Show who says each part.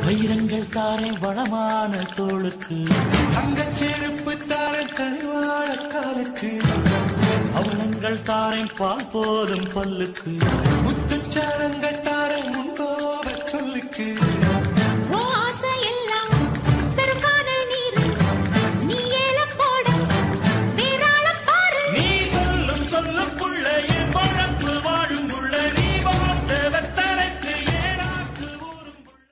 Speaker 1: வைரங்கள் தாரே வளமான தோளுக்கு, தங்கச் செருப்பு தாரே கனிவாழ காலுக்கு, அவலங்கள் தாரே பால் போலும் பல்லுக்கு, முத்துச்சாரங்கள் தாரே